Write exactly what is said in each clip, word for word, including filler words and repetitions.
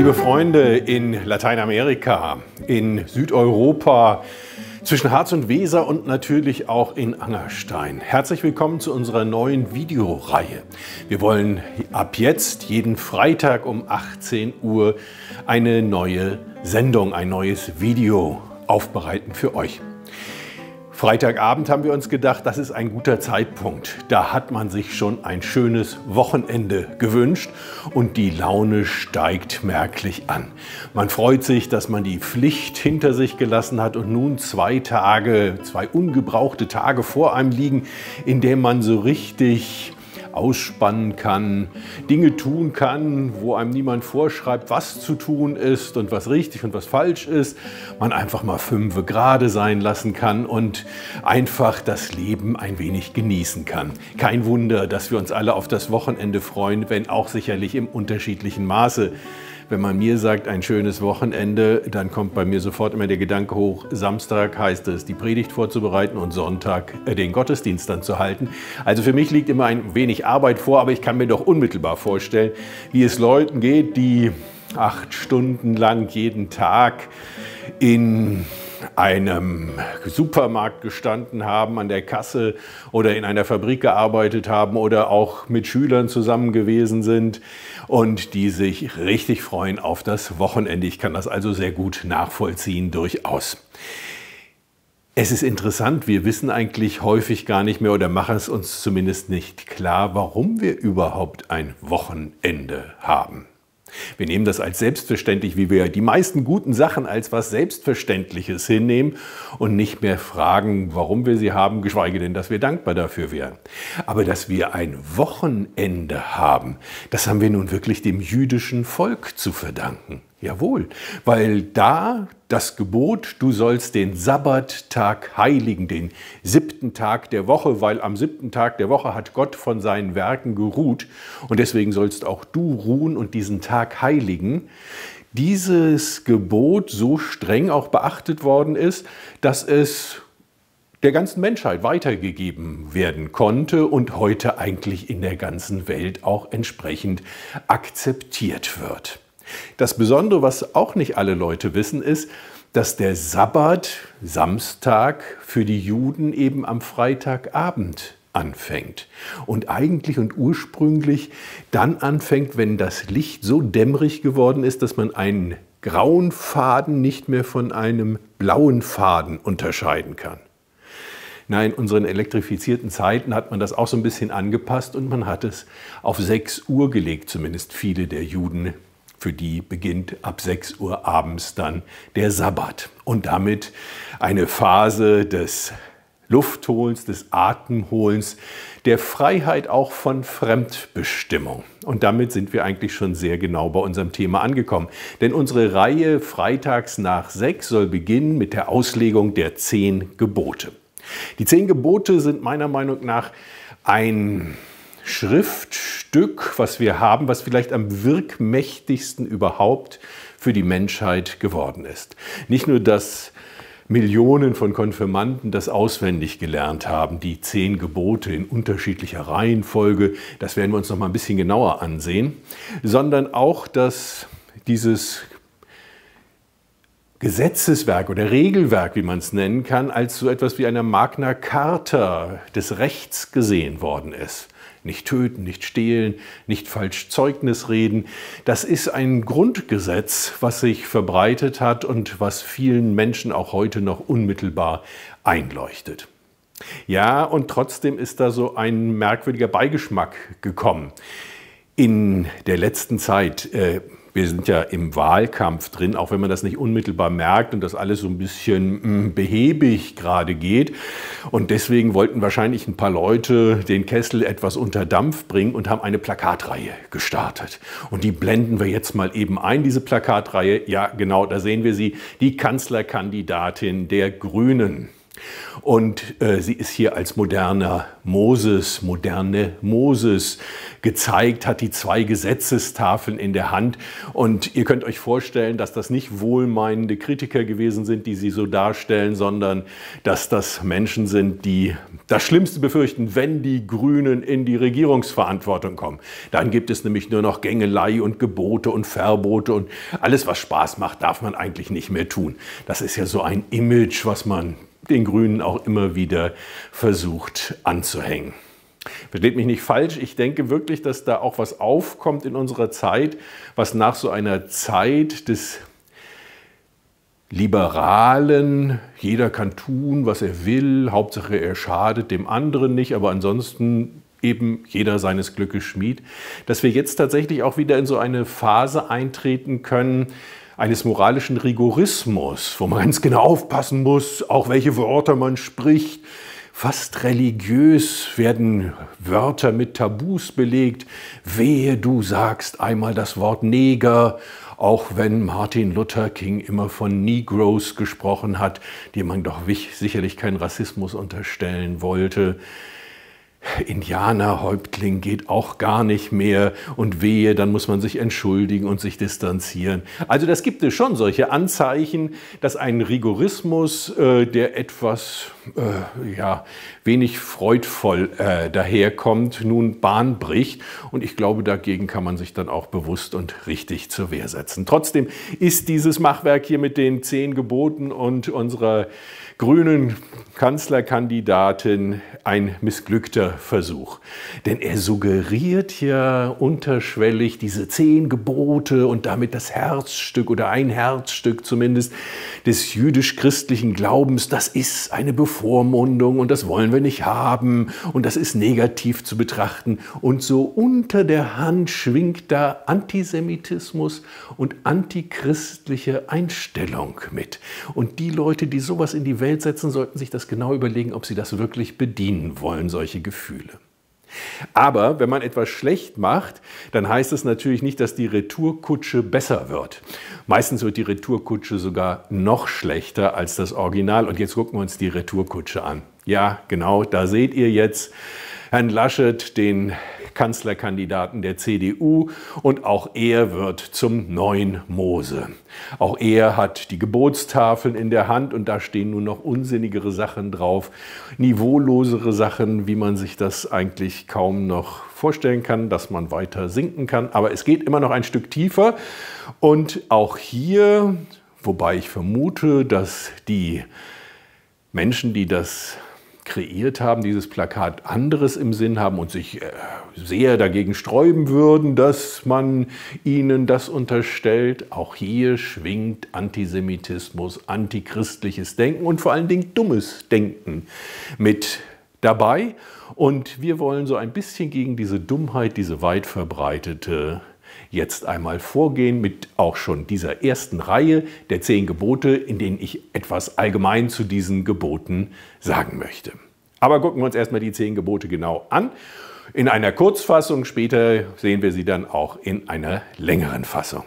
Liebe Freunde in Lateinamerika, in Südeuropa, zwischen Harz und Weser und natürlich auch in Angerstein. Herzlich willkommen zu unserer neuen Videoreihe. Wir wollen ab jetzt jeden Freitag um achtzehn Uhr eine neue Sendung, ein neues Video aufbereiten für euch. Freitagabend haben wir uns gedacht, das ist ein guter Zeitpunkt. Da hat man sich schon ein schönes Wochenende gewünscht und die Laune steigt merklich an. Man freut sich, dass man die Pflicht hinter sich gelassen hat und nun zwei Tage, zwei ungebrauchte Tage vor einem liegen, in denen man so richtig ausspannen kann, Dinge tun kann, wo einem niemand vorschreibt, was zu tun ist und was richtig und was falsch ist. Man einfach mal fünfe gerade sein lassen kann und einfach das Leben ein wenig genießen kann. Kein Wunder, dass wir uns alle auf das Wochenende freuen, wenn auch sicherlich im unterschiedlichen Maße. Wenn man mir sagt, ein schönes Wochenende, dann kommt bei mir sofort immer der Gedanke hoch, Samstag heißt es, die Predigt vorzubereiten und Sonntag den Gottesdienst dann zu halten. Also für mich liegt immer ein wenig Arbeit vor, aber ich kann mir doch unmittelbar vorstellen, wie es Leuten geht, die acht Stunden lang jeden Tag in einem Supermarkt gestanden haben, an der Kasse oder in einer Fabrik gearbeitet haben oder auch mit Schülern zusammen gewesen sind und die sich richtig freuen auf das Wochenende. Ich kann das also sehr gut nachvollziehen, durchaus. Es ist interessant, wir wissen eigentlich häufig gar nicht mehr oder machen es uns zumindest nicht klar, warum wir überhaupt ein Wochenende haben. Wir nehmen das als selbstverständlich, wie wir die meisten guten Sachen als was Selbstverständliches hinnehmen und nicht mehr fragen, warum wir sie haben, geschweige denn, dass wir dankbar dafür wären. Aber dass wir ein Wochenende haben, das haben wir nun wirklich dem jüdischen Volk zu verdanken. Jawohl, weil da das Gebot, du sollst den Sabbattag heiligen, den siebten Tag der Woche, weil am siebten Tag der Woche hat Gott von seinen Werken geruht und deswegen sollst auch du ruhen und diesen Tag heiligen. Dieses Gebot so streng auch beachtet worden ist, dass es der ganzen Menschheit weitergegeben werden konnte und heute eigentlich in der ganzen Welt auch entsprechend akzeptiert wird. Das Besondere, was auch nicht alle Leute wissen, ist, dass der Sabbat, Samstag, für die Juden eben am Freitagabend anfängt. Und eigentlich und ursprünglich dann anfängt, wenn das Licht so dämmerig geworden ist, dass man einen grauen Faden nicht mehr von einem blauen Faden unterscheiden kann. Na, in unseren elektrifizierten Zeiten hat man das auch so ein bisschen angepasst und man hat es auf sechs Uhr gelegt, zumindest viele der Juden. Für die beginnt ab sechs Uhr abends dann der Sabbat und damit eine Phase des Luftholens, des Atemholens, der Freiheit auch von Fremdbestimmung. Und damit sind wir eigentlich schon sehr genau bei unserem Thema angekommen. Denn unsere Reihe Freitags nach sechs soll beginnen mit der Auslegung der zehn Gebote. Die zehn Gebote sind meiner Meinung nach ein Schriftstück, was wir haben, was vielleicht am wirkmächtigsten überhaupt für die Menschheit geworden ist. Nicht nur, dass Millionen von Konfirmanden das auswendig gelernt haben, die zehn Gebote in unterschiedlicher Reihenfolge, das werden wir uns noch mal ein bisschen genauer ansehen, sondern auch, dass dieses Gesetzeswerk oder Regelwerk, wie man es nennen kann, als so etwas wie eine Magna Carta des Rechts gesehen worden ist. Nicht töten, nicht stehlen, nicht falsch Zeugnis reden. Das ist ein Grundgesetz, was sich verbreitet hat und was vielen Menschen auch heute noch unmittelbar einleuchtet. Ja, und trotzdem ist da so ein merkwürdiger Beigeschmack gekommen. In der letzten Zeit, äh, wir sind ja im Wahlkampf drin, auch wenn man das nicht unmittelbar merkt und das alles so ein bisschen mh, behäbig gerade geht. Und deswegen wollten wahrscheinlich ein paar Leute den Kessel etwas unter Dampf bringen und haben eine Plakatreihe gestartet. Und die blenden wir jetzt mal eben ein, diese Plakatreihe. Ja, genau, da sehen wir sie, die Kanzlerkandidatin der Grünen. Und äh, sie ist hier als moderner Moses, moderne Moses gezeigt, hat die zwei Gesetzestafeln in der Hand. Und ihr könnt euch vorstellen, dass das nicht wohlmeinende Kritiker gewesen sind, die sie so darstellen, sondern dass das Menschen sind, die das Schlimmste befürchten, wenn die Grünen in die Regierungsverantwortung kommen. Dann gibt es nämlich nur noch Gängelei und Gebote und Verbote und alles, was Spaß macht, darf man eigentlich nicht mehr tun. Das ist ja so ein Image, was man den Grünen auch immer wieder versucht anzuhängen. Versteht mich nicht falsch, ich denke wirklich, dass da auch was aufkommt in unserer Zeit, was nach so einer Zeit des Liberalen, jeder kann tun, was er will, Hauptsache er schadet dem anderen nicht, aber ansonsten eben jeder seines Glückes Schmied, dass wir jetzt tatsächlich auch wieder in so eine Phase eintreten können, eines moralischen Rigorismus, wo man ganz genau aufpassen muss, auch welche Wörter man spricht. Fast religiös werden Wörter mit Tabus belegt. Wehe, du sagst einmal das Wort Neger, auch wenn Martin Luther King immer von Negroes gesprochen hat, die man doch sicherlich keinen Rassismus unterstellen wollte. Indianerhäuptling geht auch gar nicht mehr und wehe, dann muss man sich entschuldigen und sich distanzieren. Also das gibt es schon solche Anzeichen, dass ein Rigorismus, äh, der etwas äh, ja, wenig freudvoll äh, daherkommt, nun Bahn bricht. Und ich glaube, dagegen kann man sich dann auch bewusst und richtig zur Wehr setzen. Trotzdem ist dieses Machwerk hier mit den zehn Geboten und unserer grünen Kanzlerkandidatin ein missglückter Versuch. Denn er suggeriert ja unterschwellig diese zehn Gebote und damit das Herzstück oder ein Herzstück zumindest des jüdisch-christlichen Glaubens. Das ist eine Bevormundung und das wollen wir nicht haben und das ist negativ zu betrachten. Und so unter der Hand schwingt da Antisemitismus und antichristliche Einstellung mit. Und die Leute, die sowas in die Welt setzen, sollten sich das genau überlegen, ob sie das wirklich bedienen wollen, solche Gefühle. Aber wenn man etwas schlecht macht, dann heißt es natürlich nicht, dass die Retourkutsche besser wird. Meistens wird die Retourkutsche sogar noch schlechter als das Original. Und jetzt gucken wir uns die Retourkutsche an. Ja, genau, da seht ihr jetzt Herrn Laschet, den Kanzlerkandidaten der C D U, und auch er wird zum neuen Mose. Auch er hat die Gebotstafeln in der Hand und da stehen nur noch unsinnigere Sachen drauf, niveaulosere Sachen, wie man sich das eigentlich kaum noch vorstellen kann, dass man weiter sinken kann. Aber es geht immer noch ein Stück tiefer und auch hier, wobei ich vermute, dass die Menschen, die das kreiert haben, dieses Plakat anderes im Sinn haben und sich sehr dagegen sträuben würden, dass man ihnen das unterstellt. Auch hier schwingt Antisemitismus, antichristliches Denken und vor allen Dingen dummes Denken mit dabei. Und wir wollen so ein bisschen gegen diese Dummheit, diese weit verbreitete, jetzt einmal vorgehen mit auch schon dieser ersten Reihe der zehn Gebote, in denen ich etwas allgemein zu diesen Geboten sagen möchte. Aber gucken wir uns erstmal die zehn Gebote genau an. In einer Kurzfassung, später sehen wir sie dann auch in einer längeren Fassung.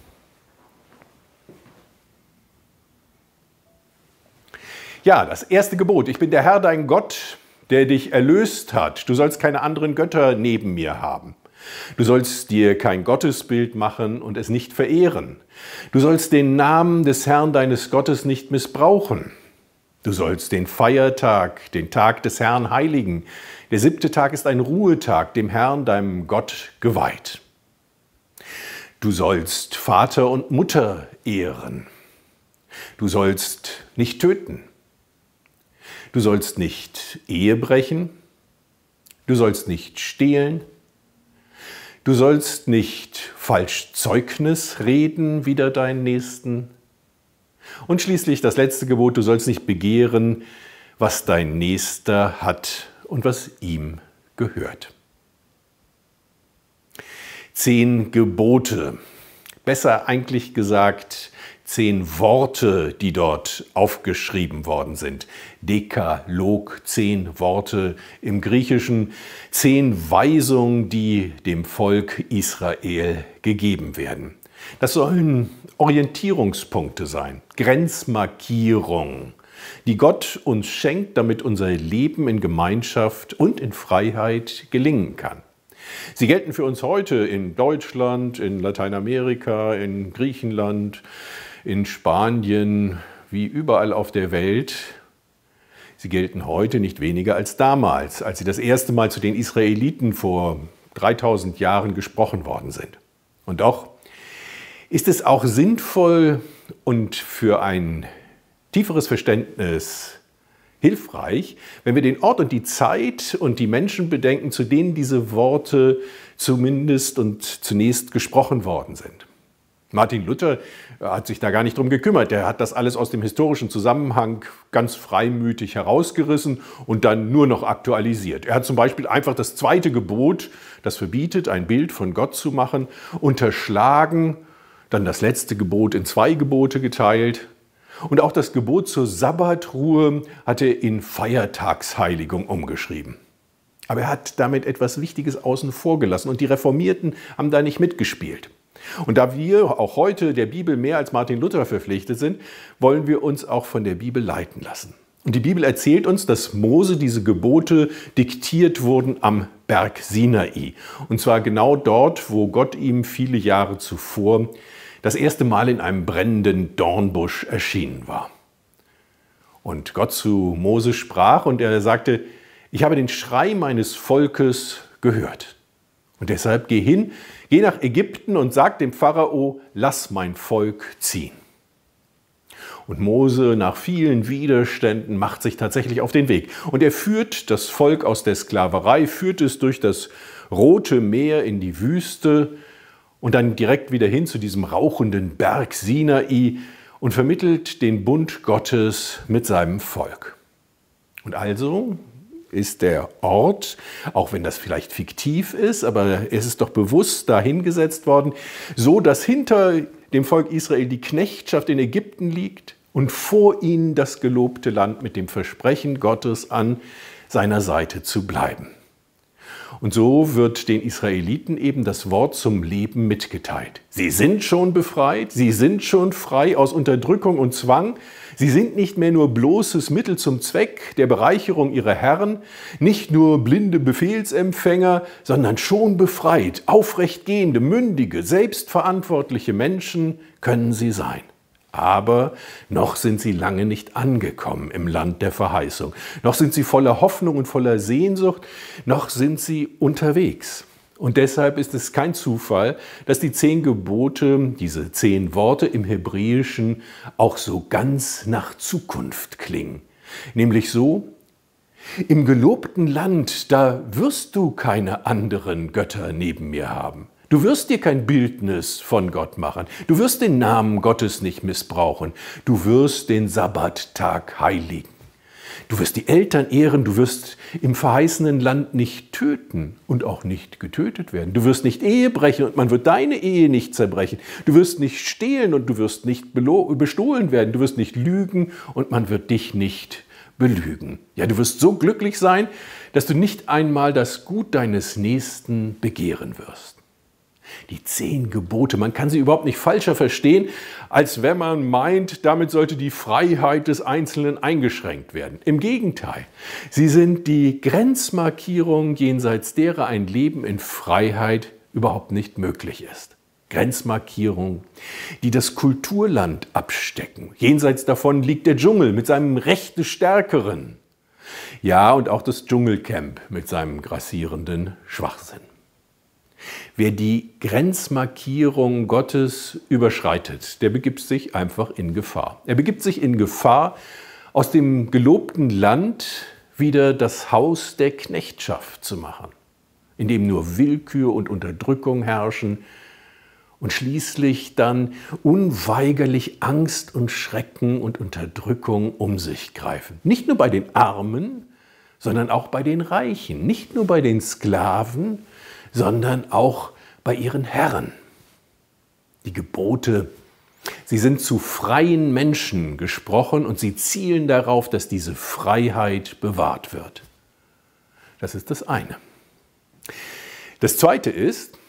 Ja, das erste Gebot. Ich bin der Herr, dein Gott, der dich erlöst hat. Du sollst keine anderen Götter neben mir haben. Du sollst dir kein Gottesbild machen und es nicht verehren. Du sollst den Namen des Herrn deines Gottes nicht missbrauchen. Du sollst den Feiertag, den Tag des Herrn heiligen. Der siebte Tag ist ein Ruhetag, dem Herrn, deinem Gott, geweiht. Du sollst Vater und Mutter ehren. Du sollst nicht töten. Du sollst nicht Ehe brechen. Du sollst nicht stehlen. Du sollst nicht falsch Zeugnis reden wider deinen Nächsten. Und schließlich das letzte Gebot, du sollst nicht begehren, was dein Nächster hat und was ihm gehört. Zehn Gebote, besser eigentlich gesagt, zehn Worte, die dort aufgeschrieben worden sind. Dekalog, zehn Worte im Griechischen, zehn Weisungen, die dem Volk Israel gegeben werden. Das sollen Orientierungspunkte sein, Grenzmarkierung. die Gott uns schenkt, damit unser Leben in Gemeinschaft und in Freiheit gelingen kann. Sie gelten für uns heute in Deutschland, in Lateinamerika, in Griechenland, in Spanien, wie überall auf der Welt. Sie gelten heute nicht weniger als damals, als sie das erste Mal zu den Israeliten vor dreitausend Jahren gesprochen worden sind. Und doch ist es auch sinnvoll und für ein tieferes Verständnis hilfreich, wenn wir den Ort und die Zeit und die Menschen bedenken, zu denen diese Worte zumindest und zunächst gesprochen worden sind. Martin Luther hat sich da gar nicht drum gekümmert. Der hat das alles aus dem historischen Zusammenhang ganz freimütig herausgerissen und dann nur noch aktualisiert. Er hat zum Beispiel einfach das zweite Gebot, das verbietet, ein Bild von Gott zu machen, unterschlagen, dann das letzte Gebot in zwei Gebote geteilt. Und auch das Gebot zur Sabbatruhe hat er in Feiertagsheiligung umgeschrieben. Aber er hat damit etwas Wichtiges außen vor gelassen und die Reformierten haben da nicht mitgespielt. Und da wir auch heute der Bibel mehr als Martin Luther verpflichtet sind, wollen wir uns auch von der Bibel leiten lassen. Und die Bibel erzählt uns, dass Mose diese Gebote diktiert wurden am Berg Sinai. Und zwar genau dort, wo Gott ihm viele Jahre zuvor das erste Mal in einem brennenden Dornbusch erschienen war. Und Gott zu Mose sprach und er sagte, ich habe den Schrei meines Volkes gehört. Und deshalb geh hin, geh nach Ägypten und sag dem Pharao, lass mein Volk ziehen. Und Mose nach vielen Widerständen macht sich tatsächlich auf den Weg. Und er führt das Volk aus der Sklaverei, führt es durch das Rote Meer in die Wüste und dann direkt wieder hin zu diesem rauchenden Berg Sinai und vermittelt den Bund Gottes mit seinem Volk. Und also ist der Ort, auch wenn das vielleicht fiktiv ist, aber es ist doch bewusst dahingesetzt worden, so dass hinter dem Volk Israel die Knechtschaft in Ägypten liegt und vor ihnen das gelobte Land mit dem Versprechen Gottes an seiner Seite zu bleiben. Und so wird den Israeliten eben das Wort zum Leben mitgeteilt. Sie sind schon befreit, sie sind schon frei aus Unterdrückung und Zwang. Sie sind nicht mehr nur bloßes Mittel zum Zweck der Bereicherung ihrer Herren, nicht nur blinde Befehlsempfänger, sondern schon befreit, aufrecht gehende, mündige, selbstverantwortliche Menschen können sie sein. Aber noch sind sie lange nicht angekommen im Land der Verheißung. Noch sind sie voller Hoffnung und voller Sehnsucht. Noch sind sie unterwegs. Und deshalb ist es kein Zufall, dass die zehn Gebote, diese zehn Worte im Hebräischen auch so ganz nach Zukunft klingen. Nämlich so: Im gelobten Land, da wirst du keine anderen Götter neben mir haben. Du wirst dir kein Bildnis von Gott machen. Du wirst den Namen Gottes nicht missbrauchen. Du wirst den Sabbattag heiligen. Du wirst die Eltern ehren. Du wirst im verheißenen Land nicht töten und auch nicht getötet werden. Du wirst nicht Ehe brechen und man wird deine Ehe nicht zerbrechen. Du wirst nicht stehlen und du wirst nicht bestohlen werden. Du wirst nicht lügen und man wird dich nicht belügen. Ja, du wirst so glücklich sein, dass du nicht einmal das Gut deines Nächsten begehren wirst. Die zehn Gebote, man kann sie überhaupt nicht falscher verstehen, als wenn man meint, damit sollte die Freiheit des Einzelnen eingeschränkt werden. Im Gegenteil, sie sind die Grenzmarkierung, jenseits derer ein Leben in Freiheit überhaupt nicht möglich ist. Grenzmarkierung, die das Kulturland abstecken. Jenseits davon liegt der Dschungel mit seinem Recht des Stärkeren. Ja, und auch das Dschungelcamp mit seinem grassierenden Schwachsinn. Wer die Grenzmarkierung Gottes überschreitet, der begibt sich einfach in Gefahr. Er begibt sich in Gefahr, aus dem gelobten Land wieder das Haus der Knechtschaft zu machen, in dem nur Willkür und Unterdrückung herrschen und schließlich dann unweigerlich Angst und Schrecken und Unterdrückung um sich greifen. Nicht nur bei den Armen, sondern auch bei den Reichen, nicht nur bei den Sklaven, sondern auch bei ihren Herren. Die Gebote, sie sind zu freien Menschen gesprochen und sie zielen darauf, dass diese Freiheit bewahrt wird. Das ist das eine. Das zweite ist,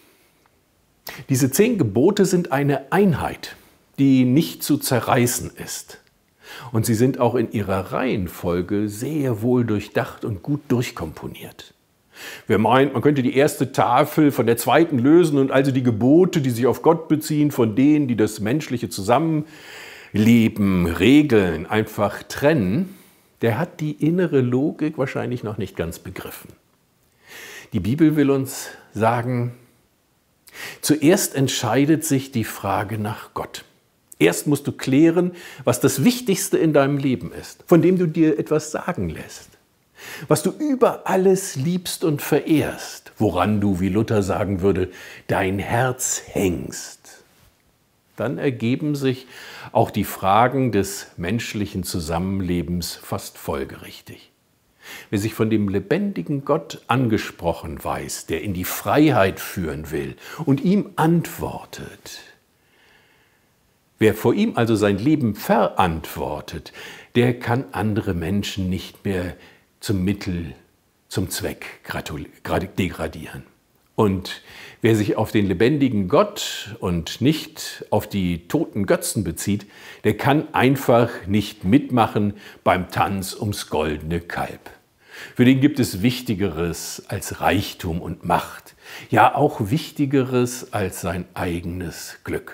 diese zehn Gebote sind eine Einheit, die nicht zu zerreißen ist. Und sie sind auch in ihrer Reihenfolge sehr wohl durchdacht und gut durchkomponiert. Wer meint, man könnte die erste Tafel von der zweiten lösen und also die Gebote, die sich auf Gott beziehen, von denen, die das menschliche Zusammenleben regeln, einfach trennen, der hat die innere Logik wahrscheinlich noch nicht ganz begriffen. Die Bibel will uns sagen, zuerst entscheidet sich die Frage nach Gott. Erst musst du klären, was das Wichtigste in deinem Leben ist, von dem du dir etwas sagen lässt. Was du über alles liebst und verehrst, woran du, wie Luther sagen würde, dein Herz hängst. Dann ergeben sich auch die Fragen des menschlichen Zusammenlebens fast folgerichtig. Wer sich von dem lebendigen Gott angesprochen weiß, der in die Freiheit führen will und ihm antwortet, wer vor ihm also sein Leben verantwortet, der kann andere Menschen nicht mehr zum Mittel, zum Zweck degradieren. Und wer sich auf den lebendigen Gott und nicht auf die toten Götzen bezieht, der kann einfach nicht mitmachen beim Tanz ums goldene Kalb. Für den gibt es Wichtigeres als Reichtum und Macht, ja auch Wichtigeres als sein eigenes Glück.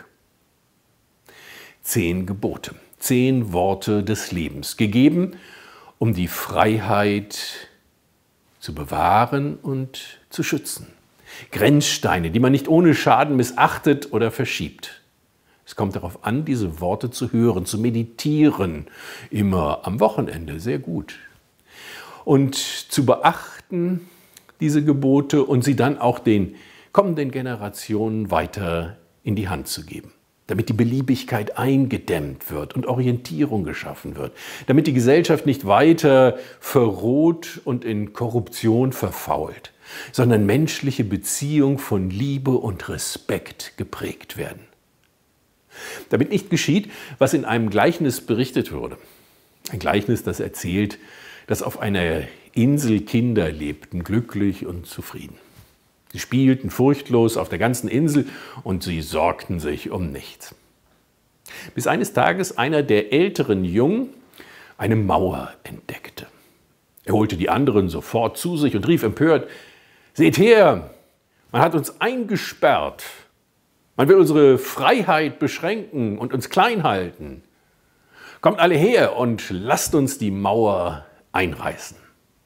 Zehn Gebote, zehn Worte des Lebens, gegeben, um die Freiheit zu bewahren und zu schützen. Grenzsteine, die man nicht ohne Schaden missachtet oder verschiebt. Es kommt darauf an, diese Worte zu hören, zu meditieren, immer am Wochenende, sehr gut. Und zu beachten, diese Gebote, und sie dann auch den kommenden Generationen weiter in die Hand zu geben. Damit die Beliebigkeit eingedämmt wird und Orientierung geschaffen wird, damit die Gesellschaft nicht weiter verroht und in Korruption verfault, sondern menschliche Beziehungen von Liebe und Respekt geprägt werden. Damit nicht geschieht, was in einem Gleichnis berichtet wurde. Ein Gleichnis, das erzählt, dass auf einer Insel Kinder lebten, glücklich und zufrieden. Sie spielten furchtlos auf der ganzen Insel und sie sorgten sich um nichts. Bis eines Tages einer der älteren Jungen eine Mauer entdeckte. Er holte die anderen sofort zu sich und rief empört: Seht her, man hat uns eingesperrt. Man will unsere Freiheit beschränken und uns klein halten. Kommt alle her und lasst uns die Mauer einreißen.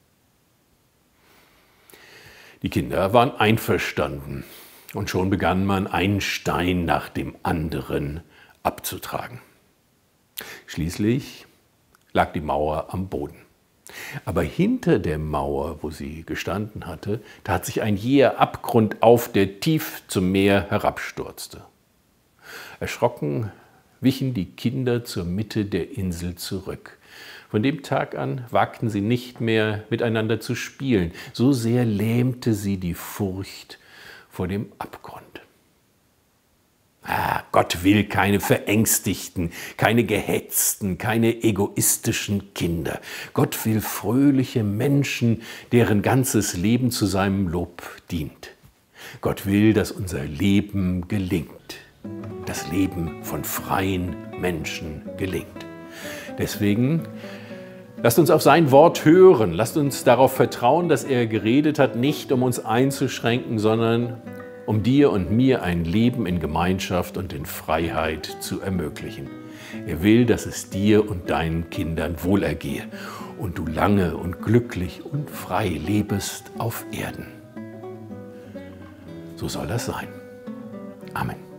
Die Kinder waren einverstanden und schon begann man, einen Stein nach dem anderen abzutragen. Schließlich lag die Mauer am Boden. Aber hinter der Mauer, wo sie gestanden hatte, tat sich ein jäher Abgrund auf, der tief zum Meer herabstürzte. Erschrocken wichen die Kinder zur Mitte der Insel zurück. Von dem Tag an wagten sie nicht mehr, miteinander zu spielen. So sehr lähmte sie die Furcht vor dem Abgrund. Ah, Gott will keine verängstigten, keine gehetzten, keine egoistischen Kinder. Gott will fröhliche Menschen, deren ganzes Leben zu seinem Lob dient. Gott will, dass unser Leben gelingt. Das Leben von freien Menschen gelingt. Deswegen lasst uns auf sein Wort hören, lasst uns darauf vertrauen, dass er geredet hat, nicht um uns einzuschränken, sondern um dir und mir ein Leben in Gemeinschaft und in Freiheit zu ermöglichen. Er will, dass es dir und deinen Kindern wohlergehe und du lange und glücklich und frei lebest auf Erden. So soll das sein. Amen.